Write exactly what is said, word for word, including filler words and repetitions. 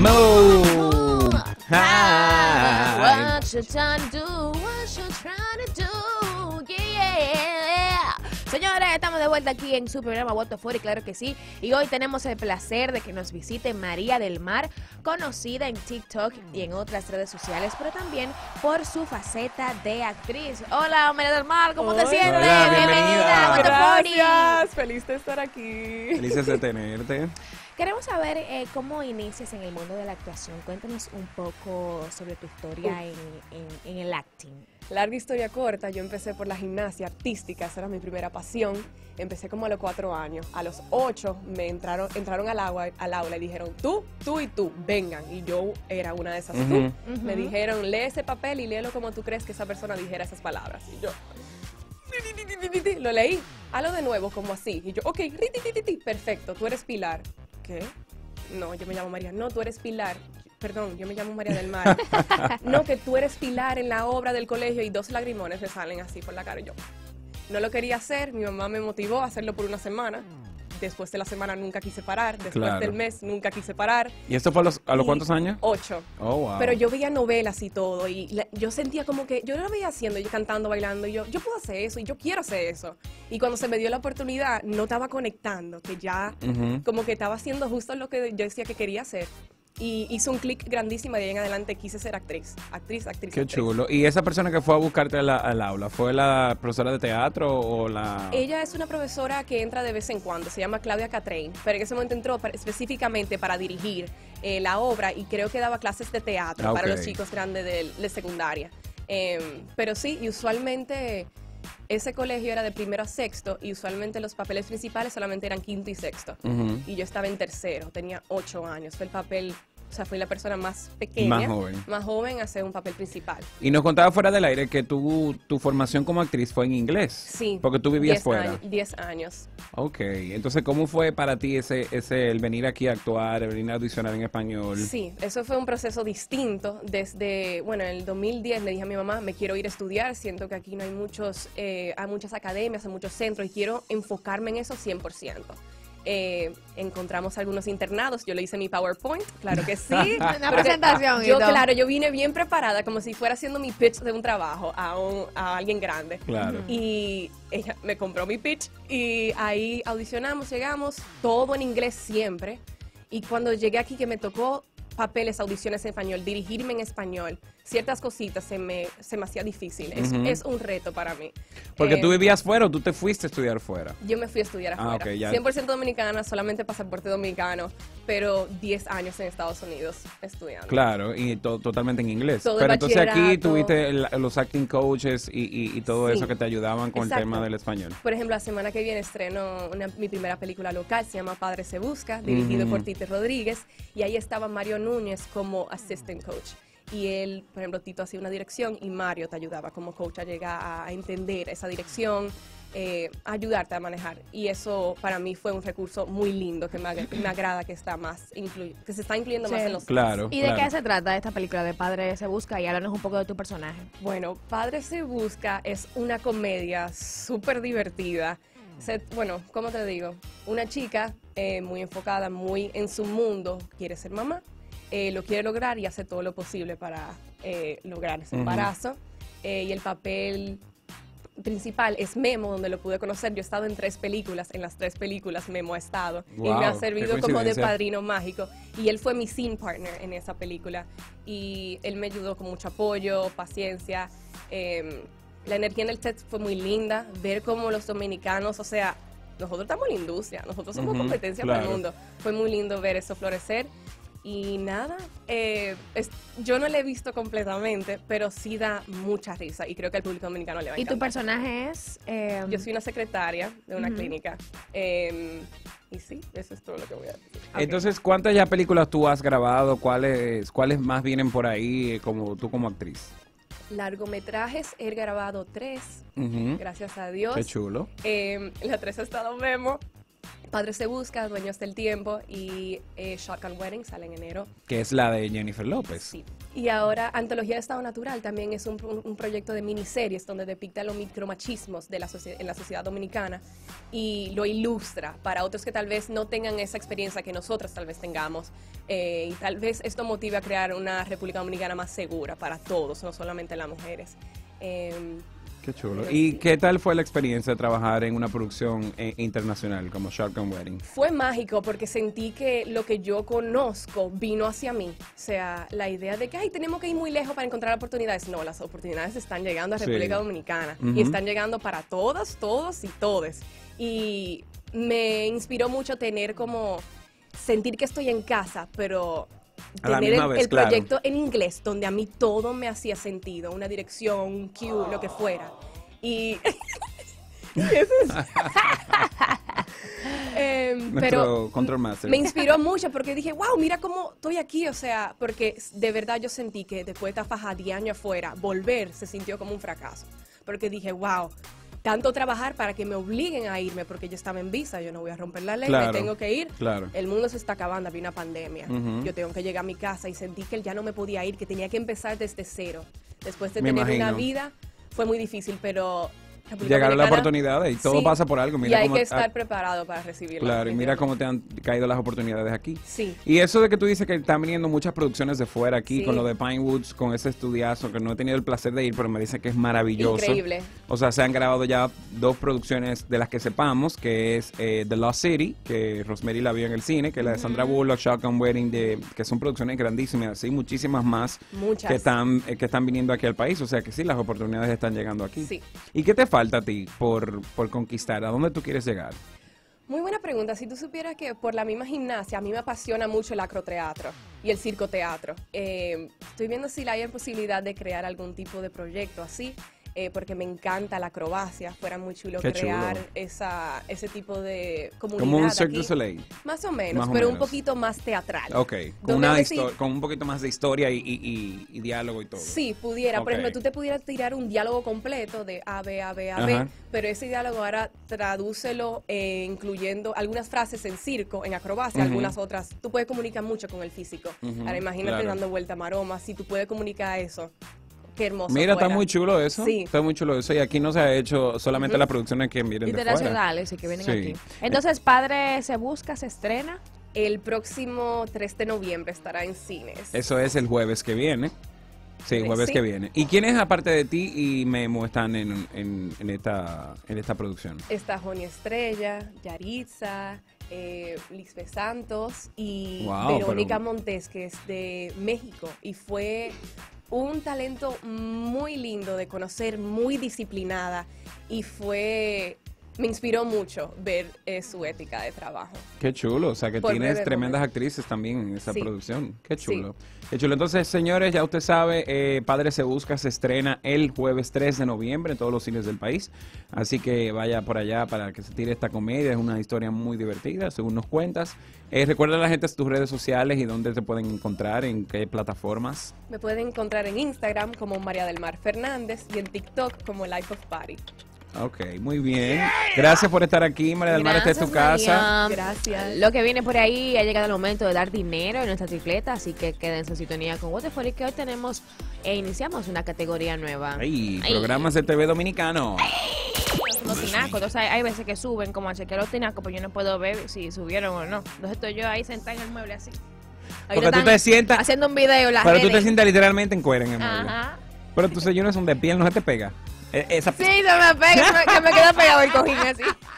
Move. Ah, Hi. what you trying to do? What you trying to do? Yeah. Señores, estamos de vuelta aquí en su programa What the Fuck, y claro que sí. Y hoy tenemos el placer de que nos visite María del Mar, conocida en TikTok y en otras redes sociales, pero también por su faceta de actriz. Hola, María del Mar, ¿cómo te Hola. sientes? Hola, bienvenida. a What the Fuck. Gracias, feliz de estar aquí. Felices de tenerte. Queremos saber eh, cómo inicias en el mundo de la actuación. Cuéntanos un poco sobre tu historia en, en, en el acting. Larga historia corta, yo empecé por la gimnasia artística, esa era mi primera pasión. Empecé como a los cuatro años. A los ocho me entraron, entraron al, agua, al aula y dijeron, tú, tú y tú, vengan. Y yo era una de esas Ujú. tú. Ujú. Me dijeron, lee ese papel y léelo como tú crees que esa persona dijera esas palabras. Y yo, lo leí, halo de nuevo, como así. Y yo, ok, perfecto, tú eres Pilar. ¿Qué? No, yo me llamo María. No, tú eres Pilar. Perdón, yo me llamo María del Mar. No, que tú eres Pilar en la obra del colegio, y dos lagrimones me salen así por la cara. Y yo no lo quería hacer, mi mamá me motivó a hacerlo por una semana. Después de la semana nunca quise parar, después Claro. del mes nunca quise parar. ¿Y esto fue a los, a los Y cuántos años? Ocho. Oh, wow. Pero yo veía novelas y todo, y la- yo sentía como que yo lo veía haciendo, yo cantando, bailando, y yo, yo puedo hacer eso, y yo quiero hacer eso. Y cuando se me dio la oportunidad, no estaba conectando, que ya Ujú. como que estaba haciendo justo lo que yo decía que quería hacer. Y hizo un clic grandísimo, y de ahí en adelante quise ser actriz, actriz, actriz. Qué actriz. chulo. ¿Y esa persona que fue a buscarte a la- al aula, fue la profesora de teatro o la...? Ella es una profesora que entra de vez en cuando, se llama Claudia Catrain, pero en ese momento entró para- específicamente para dirigir eh, la obra, y creo que daba clases de teatro Ah, para ok. los chicos grandes de, de secundaria. Em, pero sí, y usualmente ese colegio era de primero a sexto, y usualmente los papeles principales solamente eran quinto y sexto. Ujú. Y yo estaba en tercero, tenía ocho años, fue el papel, o sea, fui la persona más pequeña, Más joven. más joven a hacer un papel principal. Y nos contaba fuera del aire que tu, tu formación como actriz fue en inglés. Sí. Porque tú vivías diez fuera. años- diez años. Ok. Entonces, ¿cómo fue para ti ese, ese el venir aquí a actuar, el venir a audicionar en español? Sí, eso fue un proceso distinto. Desde, bueno, en el dos mil diez le dije a mi mamá, me quiero ir a estudiar, siento que aquí no hay muchos, eh, hay muchas academias, hay muchos centros, y quiero enfocarme en eso cien por ciento. Eh, encontramos algunos internados, yo le hice mi PowerPoint, claro que sí. Una Porque presentación y Yo, todo. claro, yo vine bien preparada, como si fuera haciendo mi pitch de un trabajo a, un- a alguien grande. Claro. Y ella me compró mi pitch, y ahí audicionamos, llegamos, todo en inglés siempre. Y cuando llegué aquí, que me tocó papeles, audiciones en español, dirigirme en español, ciertas cositas se me, se me hacía difícil. Es, Ujú. es un reto para mí. Porque Eh, tú vivías fuera o tú te fuiste a estudiar fuera. Yo me fui a estudiar Ah, afuera. ok, ya. cien por ciento dominicana, solamente pasaporte dominicano, pero diez años en Estados Unidos estudiando. Claro, y to- totalmente en inglés. Todo el Pero entonces aquí bachillerato. tuviste el- los acting coaches y, y- y todo Sí. eso que te ayudaban con Exacto. el tema del español. Por ejemplo, la semana que viene estreno una- mi primera película local, se llama Padre se busca, dirigido Ujú. por Tite Rodríguez, y ahí estaba Mario Núñez como assistant coach. Y él, por ejemplo, Tito hacía una dirección y Mario te ayudaba como coach a llegar a, a entender esa dirección, eh, a ayudarte a manejar. Y eso para mí fue un recurso muy lindo que me, ag- me agrada que está más inclu- que se está incluyendo más Sí. en los Claro. ¿Y de claro. qué se trata esta película de Padre se busca? Y háblanos un poco de tu personaje. Bueno, Padre se busca es una comedia súper divertida. Se- bueno, ¿cómo te digo? Una chica eh, muy enfocada, muy en su mundo, quiere ser mamá, eh, lo quiere lograr y hace todo lo posible para eh, lograr ese Ujú. embarazo. Eh, y el papel principal es Memo, donde lo pude conocer. Yo he estado en tres películas, en las tres películas Memo ha estado, y Wow, me ha qué servido como de coincidencia. padrino mágico, y él fue mi scene partner en esa película, y él me ayudó con mucho apoyo, paciencia. eh, la energía en el set fue muy linda, ver cómo los dominicanos, o sea, nosotros estamos en la industria, nosotros somos Ujú, competencia para claro. el mundo. Fue muy lindo ver eso florecer. Y nada, eh, es- yo no la he visto completamente, pero sí da mucha risa, y creo que al público dominicano le va a ¿Y tu encantar. personaje es? eh, Yo soy una secretaria de una Ujú. clínica. eh, y sí, eso es todo lo que voy a decir. Entonces, ¿cuántas ya películas tú has grabado? ¿Cuáles, cuáles más vienen por ahí eh, como tú como actriz? Largometrajes, he grabado tres, Ujú. gracias a Dios. Qué chulo. Eh, la tres ha estado Memo, Padre se busca, Dueños del tiempo, y eh, Shotgun Wedding sale en enero. Que es la de Jennifer López. Sí. Y ahora Antología de Estado Natural también es un, un, un proyecto de miniseries donde depicta los micromachismos de la en la sociedad dominicana y lo ilustra para otros que tal vez no tengan esa experiencia que nosotros tal vez tengamos. Eh, y tal vez esto motive a crear una República Dominicana más segura para todos, no solamente las mujeres. Eh, Qué chulo. ¿Y qué tal fue la experiencia de trabajar en una producción eh, internacional como Shotgun Wedding? Fue mágico porque sentí que lo que yo conozco vino hacia mí. O sea, la idea de que ay, tenemos que ir muy lejos para encontrar oportunidades. No, las oportunidades están llegando a República sí. Dominicana uh-huh. y están llegando para todas, todos y todes. Y me inspiró mucho tener como sentir que estoy en casa, pero tener el, vez, el proyecto claro. en inglés, donde a mí todo me hacía sentido, una dirección, un cue, oh. lo que fuera. Y eso es... eh, pero Control Master. Me inspiró mucho porque dije, wow, mira cómo estoy aquí, o sea, porque de verdad yo sentí que después de esta faja de años afuera, volver se sintió como un fracaso, porque dije, wow, tanto trabajar para que me obliguen a irme porque yo estaba en visa, yo no voy a romper la ley, claro, me tengo que ir. Claro. El mundo se está acabando, había una pandemia. Uh-huh. Yo tengo que llegar a mi casa y sentí que ya no me podía ir, que tenía que empezar desde cero. Después de me tener imagino. una vida, fue muy difícil, pero... Llegaron las oportunidades y todo sí, pasa por algo. Mira y hay cómo, que estar ah, preparado para recibirlo. Claro, y mira cómo te han caído las oportunidades aquí. Sí. Y eso de que tú dices que están viniendo muchas producciones de fuera aquí, sí. con lo de Pinewoods, con ese estudiazo, que no he tenido el placer de ir, pero me dicen que es maravilloso. Increíble. O sea, se han grabado ya dos producciones de las que sepamos, que es eh, The Lost City, que Rosemary la vio en el cine, que es la de Sandra Bullock, Shotgun Wedding, de, que son producciones grandísimas, así muchísimas más Muchas. que están eh, que están viniendo aquí al país. O sea que sí, las oportunidades están llegando aquí. Sí. ¿Y qué te falta a ti por Por, por conquistar? ¿A dónde tú quieres llegar? Muy buena pregunta. Si tú supieras que por la misma gimnasia a mí me apasiona mucho el acroteatro y el circoteatro. Eh, estoy viendo si hay posibilidad de crear algún tipo de proyecto así, eh, porque me encanta la acrobacia. Fuera muy chulo Qué crear chulo. Esa, ese tipo de comunidad. Como un Cirque aquí. du Soleil. Más o menos, Más o pero menos. un poquito más teatral. Ok, con, Donde una decir- histo- con un poquito más de historia y, y, y, y diálogo y todo. Sí, pudiera. Por Ok. ejemplo, tú te pudieras tirar un diálogo completo de A, B, A, B, A, Ajá. B, pero ese diálogo ahora tradúcelo eh, incluyendo algunas frases en circo, en acrobacia, Ujú. algunas otras. Tú puedes comunicar mucho con el físico. Ujú, Ahora imagínate claro. dando vuelta a maromas, si tú puedes comunicar eso. Qué hermoso. Mira, fuera. está muy chulo eso. Sí. Está muy chulo eso. Y aquí no se ha hecho solamente Ujú. las producciones que miren de fuera. Internacionales y que vienen Sí. aquí. Entonces, Padre se busca, se estrena. El próximo tres de noviembre estará en cines. Eso es el jueves que viene. Sí, Eh, jueves sí. que viene. ¿Y quiénes, aparte de ti y Memo, están en, en, en esta, en esta producción? Está Joni Estrella, Yaritza, eh, Lisbeth Santos y Wow, Verónica pero- Montes, que es de México. Y fue un talento muy lindo de conocer, muy disciplinada. Y fue... Me inspiró mucho ver eh, su ética de trabajo. Qué chulo, o sea que Por tienes breve tremendas momento. actrices también en esa Sí. producción. Qué Sí. chulo. Qué chulo. Entonces, señores, ya usted sabe, eh, Padre se busca, se estrena el jueves tres de noviembre en todos los cines del país. Así que vaya por allá para que se tire esta comedia. Es una historia muy divertida, según nos cuentas. Eh, recuerda a la gente tus redes sociales y dónde te pueden encontrar, en qué plataformas. Me pueden encontrar en Instagram como María del Mar Fernández y en TikTok como Life of Party. Ok, muy bien. Gracias por estar aquí, María del Mar. Esta es tu Gracias, casa. María. Gracias. Lo que viene por ahí, ha llegado el momento de dar dinero en nuestra tripleta, así que quédense en sintonía con Waterfall, que hoy tenemos e iniciamos una categoría nueva. Ay, Ay. programas de T V dominicano. Los tinacos, entonces hay, hay veces que suben como a chequear los tinacos, pero yo no puedo ver si subieron o no. Entonces estoy yo ahí sentada en el mueble así. Ahorita Porque tú están te sientas, haciendo un video, la pero tú te redes. sientas literalmente en cuera en el mueble. Ajá. Pero tus sellones son de piel, no se te pega. E- Esa Sí, se me pega, se me, se me queda pegado el cojín así.